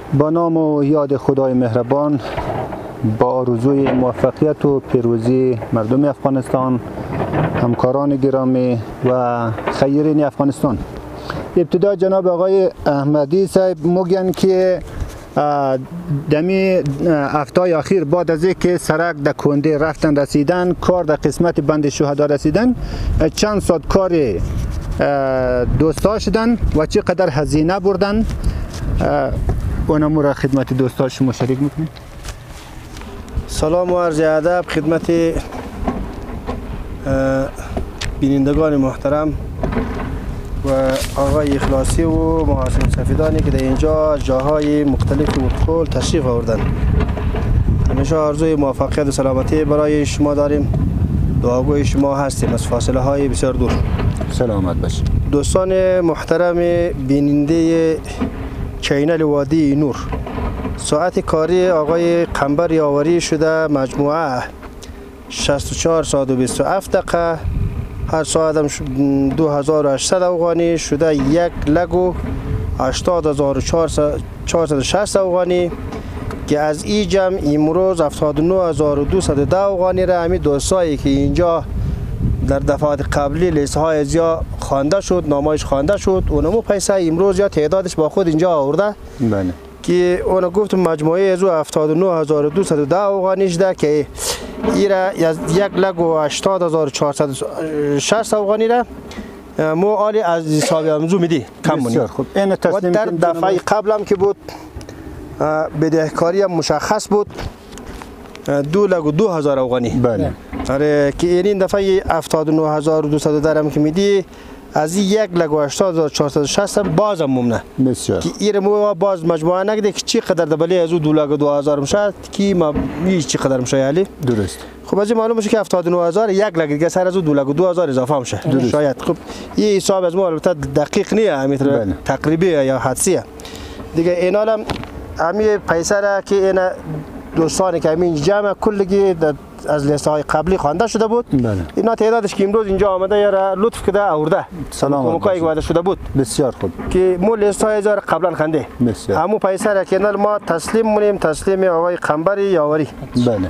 با نام و یاد خدای مهربان، با آرزوی موفقیت و پیروزی مردم افغانستان، همکاران گرامی و خیرین افغانستان. ابتدا جناب آقای احمدی صاحب میگن که دمی هفته‌های اخیر بعد از اینکه سرک در کنده رفتن رسیدن، کار در قسمت بند شهدا رسیدن، چند ساعت کار دوستا شدن و چقدر هزینه بردن، اونمو را خدمت دوستا شما شریک میکنید. سلام و عرض ادب خدمت بینندگان محترم و آقای اخلاصی و محاسن سفیدانی که در اینجا جاهای مختلف مدخول تشریف آوردن. همیشه آرزوی موفقیت و سلامتی برای شما داریم، دعاگوی شما هستیم از فاصله های بسیار دور. سلامت باشید. دوستان محترم بیننده چینل وادی نور، ساعت کاری آقای قنبر یاوری شده مجموعه 64 ساعت و 27 دقیقه، هر ساعت هم 2800 افغانی شده، 1,80,460 افغانی که از این جمع امروز 79,210 افغانی را همین دوستایی که اینجا در دفعات قبلی لیست های زیاد خوانده شد، نامایش خوانده شد، اونمو پیسه امروز یا تعدادش با خود اینجا آورده. بله. که اون گفتم مجموعه از 79,210 افغانی شده که این را 1,80,460 افغانی را مو عالی از حساب امزو میدی کم مونی. خوب. این و در دفعه قبل هم که بود بدهکاری هم مشخص بود 2,02,000 افغانی. بله. آره که این دفعه 79,210 هم که میدی از این 1,80,460 باز هم ممنه. بسیار. که این مو باز مجموعه نگده که چی قدر دبلی از 2,02,000 میشه که ما چی قدر میشه علی؟ درست. خب از این معلوم میشه که 79,000 یک لگ دیگه سر از 2,02,000 اضافه میشه. شاید. خب این حساب از ما البته دقیق نیه، همین تقریبی یا حدسیه. دیگه اینالم همین پیسه را که این دوستانی که همین جمع کلگی از لیست های قبلی خوانده شده بود. بله. اینا تعدادش که امروز اینجا آمده یا را لطف کرده آورده. سلام. کمکایی وعده شده بود. بسیار خوب. که مو لیست های زار قبلا خونده. بسیار. همو پیسه را که ما تسلیم مونیم، تسلیم آقای قنبر یاوری. بله.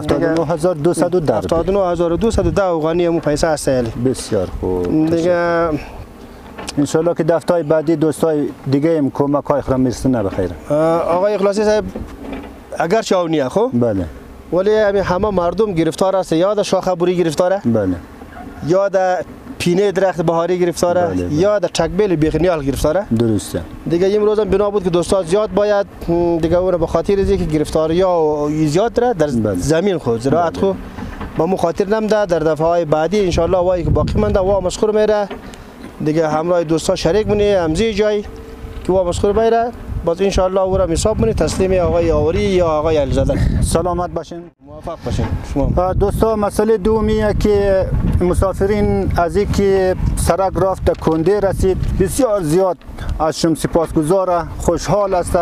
79,210. 79,210 افغانی همو پیسه هست علی. بسیار خوب. دیگه انشالله که دفتای بعدی دوستای دیگه هم کمک های خرم میرسونه بخیر. آقای اخلاصی صاحب اگر چاونیه خب؟ بله. ولی همه مردم گرفتار است، یا در شاخه بوری گرفتاره، بله. یا در پینه درخت بهاری گرفتاره، بله. یا در چکبیل بیخنیال گرفتاره. درسته. دیگه امروز هم بنا بود که دوستا زیاد باید دیگه اون به خاطر از اینکه گرفتاریا زیاد داره در زمین خود زراعت خود با مو خاطر نمیده. در دفعه های بعدی ان شاء الله وای که باقی مونده وا مسخور میره دیگه، همراه دوستا شریک مونی همزی جای که وا مسخور میره، باز ان شاء الله او را حساب مونی تسلیم آقای یاوری یا آقای علیزاده. سلامت باشین، موفق باشین شما. دوستا مسئله دومیه که مسافرین از اینکه سرک رفت در کنده رسید بسیار زیاد از شما سپاسگزار، خوشحال است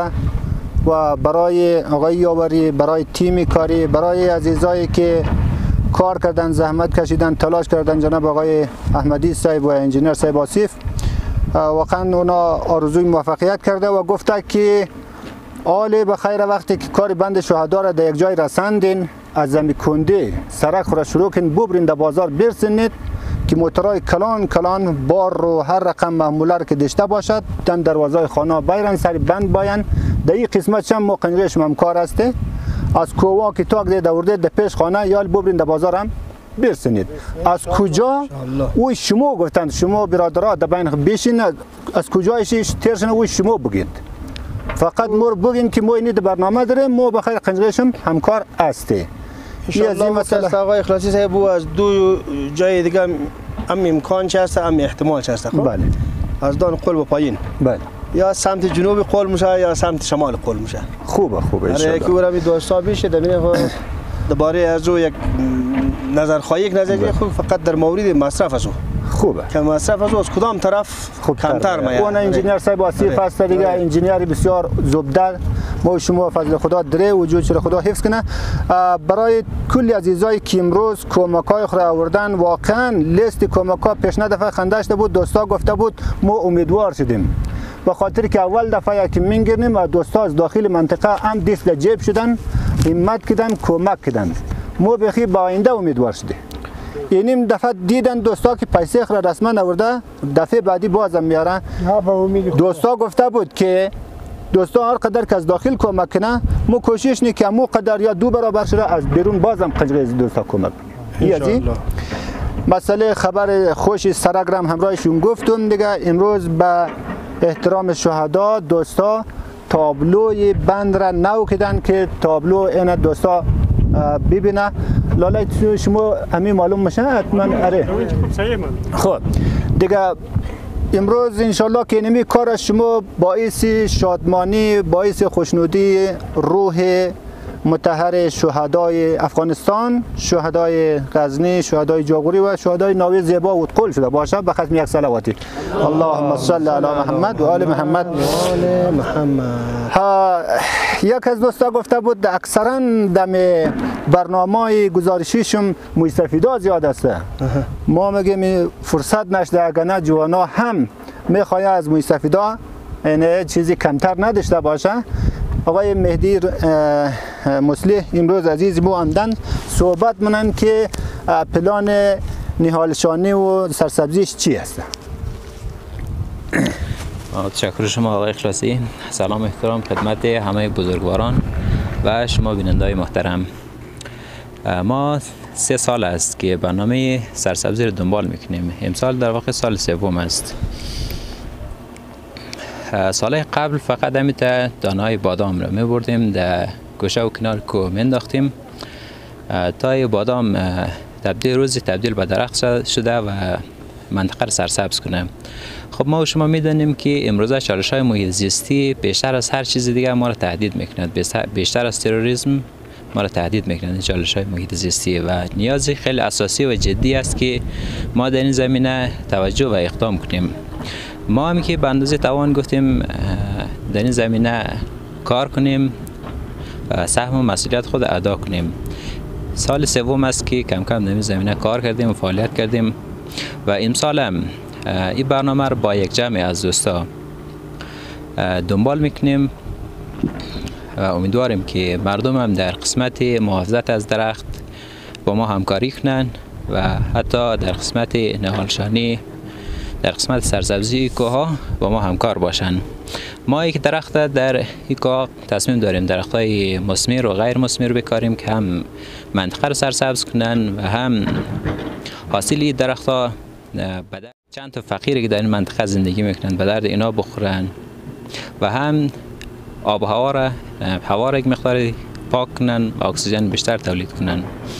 و برای آقای یاوری، برای تیم کاری، برای عزیزایی که کار کردن، زحمت کشیدن، تلاش کردن، جناب آقای احمدی صاحب و انجینر صاحب آصف، واقعا اونا آرزوی موفقیت کرده و گفته که آله بخیر وقتی که کار بند شهدا را در یک جای رساندین، از زمین کنده سرک را شروع کن ببرین در بازار برسنید که موترهای کلان بار رو هر رقم محموله که داشته باشد در دروازه خانه بیرن سری بند باین. در این قسمت چند موقع هم کار است، از کووا که تاک ده دورده در پیش خانه یا ببرین در بازار هم برسنید. از کجا او شما گفتند، شما برادرها در بین بشین، از کجایش ترشن او شما بگید، فقط مور بگین که ما اینی در برنامه داریم، ما بخیر قنجرشم همکار هستی. انشاءالله مثلا آقای اخلاصی صاحب از دو جای دیگه هم امکان هست، هم احتمال هست. خب بله. از دان قل و پایین. بله. یا سمت جنوب قل میشه یا سمت شمال قل میشه. خوبه ان شاء الله. که اون می دوستا میشه درباره از یک نظر خواهی، یک نظریه خوب فقط در مورد مصرف است. خوبه که مصرف از کدام طرف کمتر میاد. اون انجینیر صاحب آصف است دیگه، انجینیر بسیار زبده. ما شما فضل خدا دره وجود شده خدا حفظ کنه. برای کلی عزیزایی که امروز کمکای خود آوردن، واقعا لیست کمکا پیشنهاد دفعه خنداشته بود، دوستا گفته بود ما امیدوار شدیم به خاطر که اول دفعه که میگیریم و دوستا از داخل منطقه هم دست در جیب شدن، همت کردن، کمک کردن. ما بخی با آینده امیدوار شده. اینیم دفعه دیدن دوستا که پیسه را رسما آورده، دفعه بعدی بازم میاره. دوستا گفته بود که دوستا هر قدر که از داخل کمک کنه، ما کوشش نی که مو قدر یا 2 برابر شده از بیرون بازم قجقه از دوستا کمک کنیم. مسئله خبر خوش سرک را همراهشون گفتم دیگه. امروز به احترام شهدا دوستا تابلوی بند را نو کردن که تابلو این دوستا ببینه. لاله شما همین معلوم میشه حتما. اره خب دیگه امروز انشالله که اینمی کار شما باعث شادمانی، باعث خوشنودی روح مطهر شهدای افغانستان، شهدای غزنی، شهدای جاغوری و شهدای ناوی زیبا و قول شده باشه. به ختم یک صلواتی اللهم صل علی محمد و آل محمد. یک از دوستا گفته بود اکثرا دم برنامه گزارشیشم مستفیدا زیاد است. ما میگیم فرصت نشده، اگر نه جوانا هم میخواد از مستفیدا این چیزی کمتر نداشته باشه. آقای مهدی مصلح امروز عزیز ما آمدن صحبت منن که پلان نهالشانی و سرسبزیش چی است؟ تشکر شما آقای اخلاصی. سلام احترام خدمت همه بزرگواران و شما بینندای محترم. ما 3 سال است که برنامه سرسبزی رو دنبال میکنیم. امسال در واقع سال 3 است. سال قبل فقط همیتا دانه‌های بادام رو میبردیم در گوشه و کنار کو مینداختیم تا بادام تبدیل به درخت شده و منطقه رو سرسبز کنه. خب ما و شما میدونیم که امروزه چالش‌های محیط زیستی بیشتر از هر چیز دیگه ما رو تهدید میکنند، بیشتر از تروریسم ما را تهدید میکنند چالش‌های محیط زیستی و نیازی خیلی اساسی و جدی است که ما در این زمینه توجه و اقدام کنیم. ما هم که به اندازه توان گفتیم در این زمینه کار کنیم و سهم و مسئولیت خود ادا کنیم. سال 3 است که کم کم در این زمینه کار کردیم و فعالیت کردیم و امسال هم این برنامه رو با یک جمع از دوستا دنبال میکنیم و امیدواریم که مردم هم در قسمت محافظت از درخت با ما همکاری کنن و حتی در قسمت نهالشانی، در قسمت سرسبزی کوها با ما همکار باشن. ما یک درخت در این کوها تصمیم داریم درختای مثمر و غیر مثمر بکاریم که هم منطقه رو سرسبز کنن و هم حاصل این درختها چند تا فقیری که در این منطقه زندگی میکنن به درد اینا بخورن و هم آب و هوا را یک مقدار پاک کنن و اکسیژن بیشتر تولید کنن.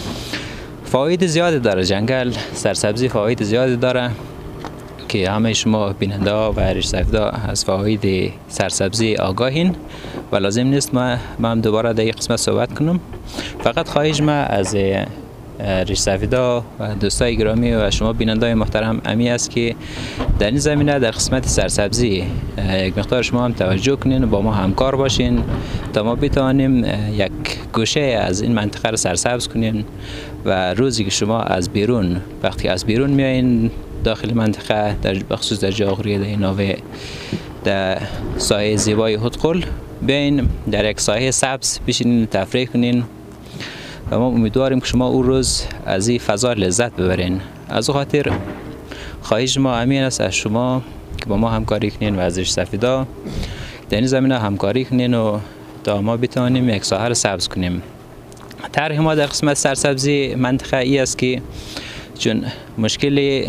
فواید زیادی داره جنگل سرسبزی، فواید زیادی داره که همه شما بیننده ها و ریشسفیدا از فواید سرسبزی آگاهین و لازم نیست ما هم دوباره در این قسمت صحبت کنم. فقط خواهش ما از ریشسفیدا و دوستای گرامی و شما بیننده های محترم امی است که در این زمینه در قسمت سرسبزی یک مقدار شما هم توجه کنین و با ما همکار باشین تا ما بتوانیم یک گوشه از این منطقه رو سرسبز کنین و روزی که شما از بیرون وقتی از بیرون میایین داخل منطقه در بخصوص در جاغوری در ناوه در ساحه زیبای هدقل بیاین در یک ساحه سبز بشینین تفریح کنین و ما امیدواریم که شما اون روز از این فضا لذت ببرین. از او خاطر خواهش ما همین است از شما که با ما همکاری کنین و از ریشسفیدا در این زمینه همکاری کنین و تا ما بتوانیم یک ساحه را سبز کنیم. طرح ما در قسمت سرسبزی منطقه ای است که چون مشکلی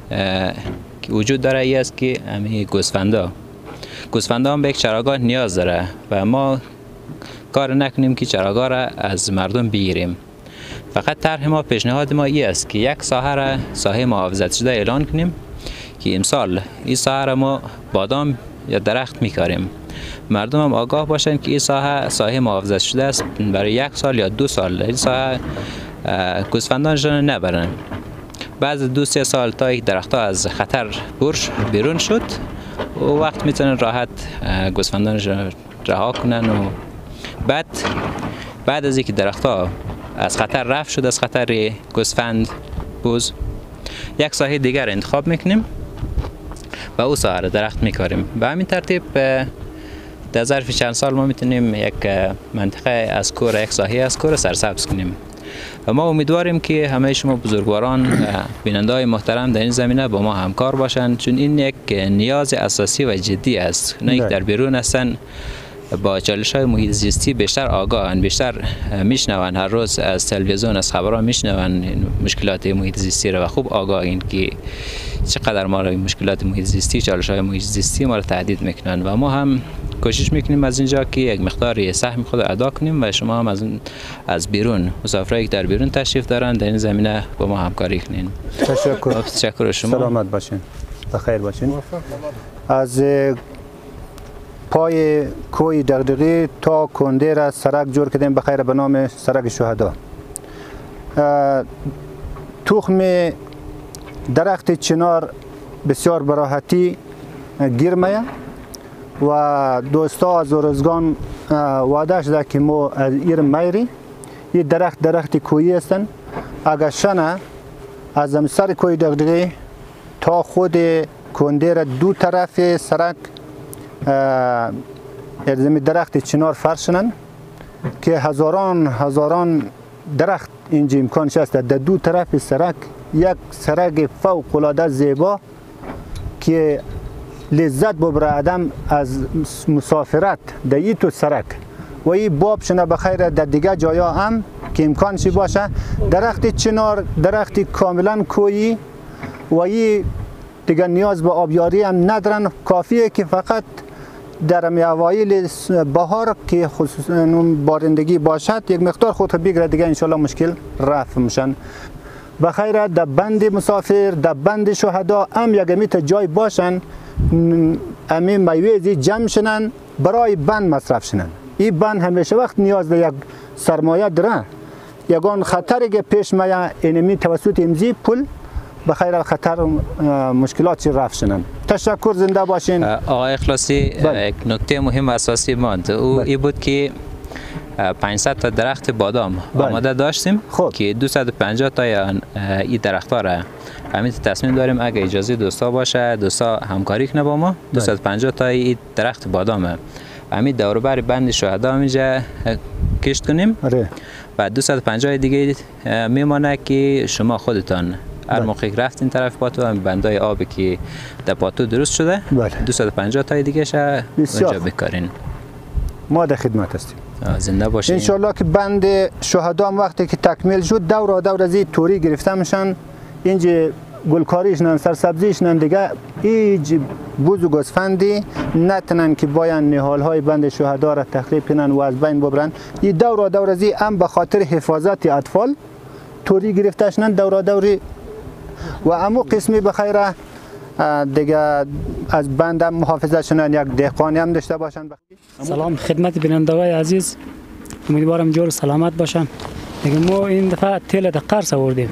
که وجود داره ای است که همه گوسفندا هم به یک چراگاه نیاز داره و ما کار نکنیم که چراگاه را از مردم بگیریم. فقط طرح ما پیشنهاد ما ای است که یک ساحه را ساحه محافظت شده اعلان کنیم که امسال این ساحه را ما بادام یا درخت میکاریم. مردم هم آگاه باشند که این ساحه محافظت شده است برای 1 سال یا 2 سال این ساحه گوسفندانشان نبرن. بعد 2-3 سال تا یک درختها از خطر بیرون شد و وقت میتونن راحت گوسفندانشان رها کنن و بعد از اینکه درختها از خطر رفت شد از خطر گوسفند بوز یک ساحه دیگر انتخاب میکنیم و او سایر درخت میکاریم. به همین ترتیب در ظرف چند سال ما میتونیم یک منطقه از کور، یک ساحه از کور سرسبز کنیم و ما امیدواریم که همه شما بزرگواران بیننده های محترم در این زمینه با ما همکار باشند، چون این یک نیاز اساسی و جدی است. نه یک در بیرون هستن با چالش های محیط زیستی بیشتر آگاهن، بیشتر میشنون، هر روز از تلویزیون از خبرها میشنون مشکلات محیط زیستی را و خوب آگاهین که چقدر ما را مشکلات محیط زیستی، چالش های محیط زیستی ما را تهدید میکنن و ما هم کوشش میکنیم از اینجا که یک مقدار سهم خود ادا کنیم و شما هم از بیرون، مسافرایی که در بیرون تشریف دارن در این زمینه با ما همکاری کنین. تشکر شما. سلامت باشین، بخیر باشین. از پای کوی دغدغی تا کنده را سرک جور کردیم بخیر به نام سرک شهدا. تخم درخت چنار بسیار براحتی گیر میه و دوستا از روزگان وعده شده که ما از ایر میری این درخت کویی هستن. اگر شنه از سر کوی دغدغی تا خود کنده را دو طرف سرک ارزمی درخت چنار فرشنن که هزاران درخت اینجا امکانش است در دو طرف سرک یک سرک فوق العاده زیبا که لذت ببره آدم از مسافرت در این تو سرک و این باب شنه بخیر در دیگه جایا هم که امکانش باشه. درخت چنار درخت کاملا کویی و این دیگه نیاز به آبیاری هم ندارن، کافیه که فقط در اوایل بهار که خصوصا بارندگی باشد یک مقدار خود بگیره دیگه انشالله مشکل رفع میشن. بخیر در بند مسافر در بند شهدا هم یک میت جای باشن امی میوه جمع شنن برای بند مصرف شنن. این بند همیشه وقت نیاز به یک سرمایه داره، یگان خطری که پیش میاد اینمی توسط امزی پول بخیر خطر مشکلات رفع شنن. تشکر، زنده باشین. آقای اخلاصی یک نکته مهم و اساسی ماند او این بود که 500 تا درخت بادام آماده داشتیم که 250 تا این درخت‌ها را همین تصمیم داریم اگه اجازه دوستا باشه دوستا همکاری کنه با ما 250 تا این درخت بادام همین دور بر بند شهدا اینجا کشت کنیم و 250 دیگه میمانه که شما خودتان هر موقع رفتین طرف پاتو هم بندای آبی که در پاتو درست شده 250 تا دیگه شه اونجا بکارین. ما در خدمت هستیم. زنده باشین. انشالله که بند شهدا هم وقتی که تکمیل شد دور از این توری گرفته میشن، اینجا گلکاریش نن سرسبزیش نن دیگه هیچ بوز و گوسفندی نتونن که باید نهال های بند شهدا را تخریب کنن و از بین ببرن. این دور از این هم به خاطر حفاظت اطفال توری گرفته شدن دوری و امو قسمی بخیره دیگه از بند هم محافظت شدن یک دهقانی هم داشته باشن. سلام خدمت بینندگان عزیز، امیدوارم جور سلامت باشن. دیگه ما این دفعه تیل در قرص آوردیم.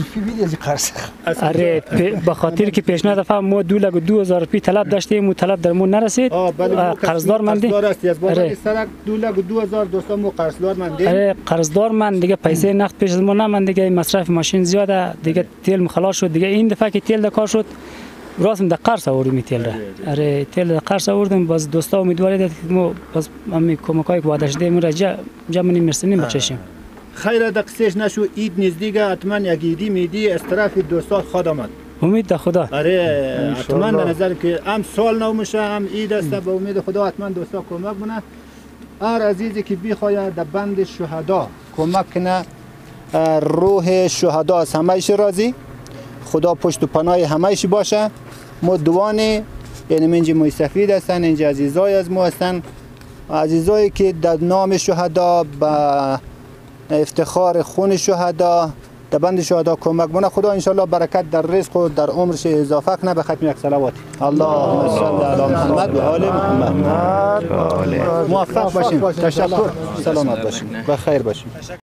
آره به خاطر که پیشنهاد دفعه ما 2,000 روپیه طلب داشتیم و طلب درمون نرسید. قرضدار مندیم. آره سرک 2,000 دوستان ما قرضدار مندیم. آره قرضدار من دیگه پیسه نقد پیش از ما نمند دیگه مصرف ماشین زیاده دیگه تیل خلاص شد دیگه این دفعه که تیل در کار شد راستم در قرص آوردیم تیل را. آره تیل در قرص آوردیم باز دوستا امیدوارید که ما باز همین کمکای که وعده شده را جمع مرسنیم بچشیم. خیر دقیقش نشو اید نزدیکه حتما یک ایدی میدی از طرف دوستا خود آمد. امید در خدا. آره حتما به نظر که هم سال نو میشه هم عید است به امید خدا حتما دوستا کمک کنه. هر عزیزی که بخواد در بند شهدا کمک کنه روح شهدا از همه‌اش راضی، خدا پشت و پناه همه‌اش باشه. ما دوانه یعنی اینجا مستفید هستن، اینجا عزیزای از ما هستن، عزیزایی که در نام شهدا با افتخار خون شهدا در بند شهدا کمک کنه. خدا انشالله برکت در رزق و در عمرش اضافه کنه. به ختم یک صلوات اللهم صل علی محمد و آل محمد. موفق باشین. تشکر. سلامت باشین. بخیر باشین.